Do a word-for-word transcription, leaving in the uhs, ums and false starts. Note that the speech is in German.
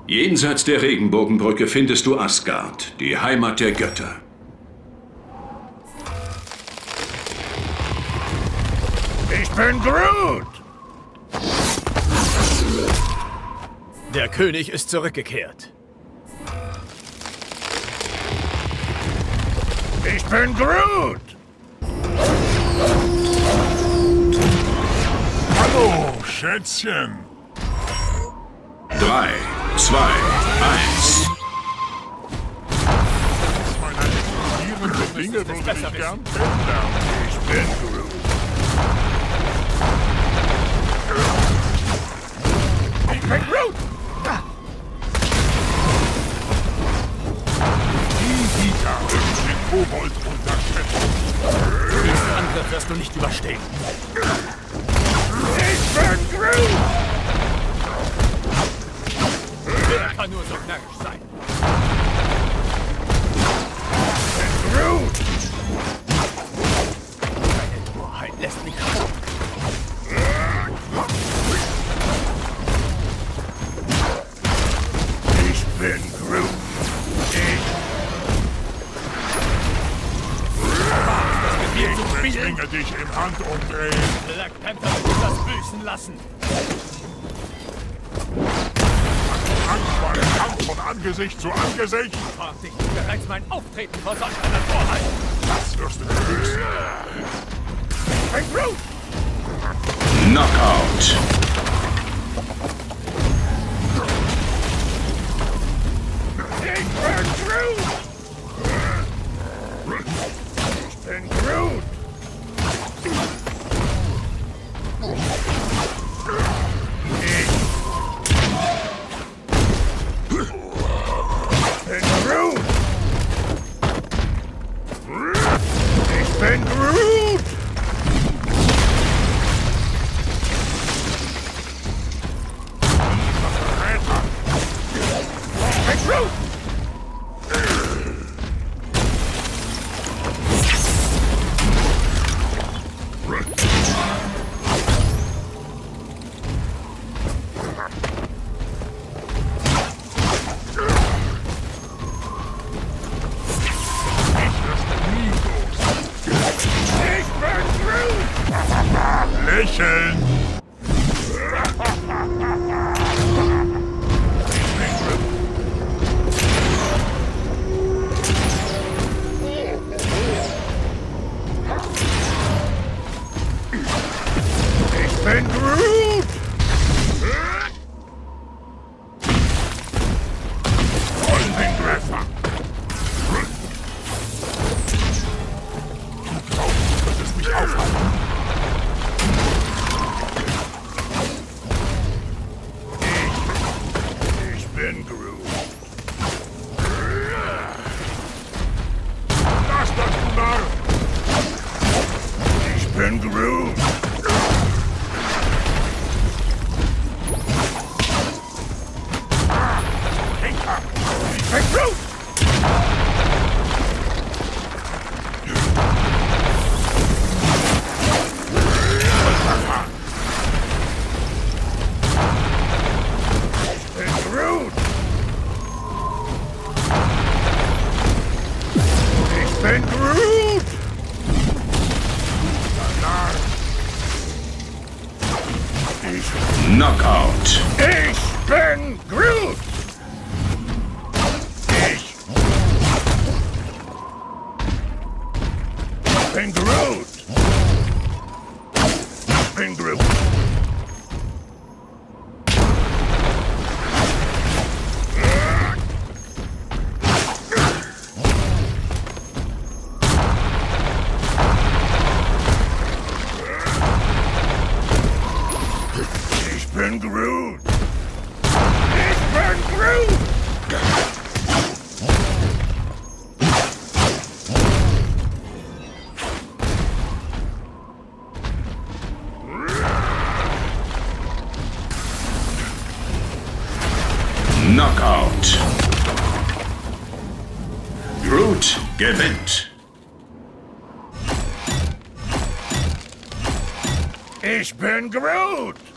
Jenseits der Regenbogenbrücke findest du Asgard, die Heimat der Götter. Ich bin Groot! Der König ist zurückgekehrt. Ich bin Groot! Hallo, Schätzchen! Drei, zwei, eins. Meine explodierenden Dinge würde ich gern kennenlernen. Ich bin Groot! Ich bin Groot! Die Vita wird den Kobold unterschätzen. Diesen Angriff wirst du nicht überstehen. Ich bin Groot! Wer kann nur so knackisch sein? Groot! Deine Torheit lässt mich raus. Ich bin Groot! Ich... Ich bringe dich im Handumdrehen. Black Panther wird das büßen lassen. Angst vor dem Kampf von Angesicht zu Angesicht. Frag dich nicht bereits mein Auftreten vor solch einer Torheit. Das wirst du begrüßen. Ich bin Groot! Knockout. Ich bin Groot! Ich bin Groot! Ich bin Groot! Verräter! Ich bin Groot! Lächeln! Ich bin Groot! Vollwindwerfer! Du glaubst, du könntest mich aufhalten? Ich bin Groot. Lass das, du Narr! Ich bin Groot. Henker! Ich bin Groot. Ich bin Groot. Ich bin Groot. Ich, Knockout. ich bin Groot. Ich bin Groot. Ich bin Groot. Ich bin Groot. Ich bin Groot. Knockout. Groot gewinnt. Ich bin Groot.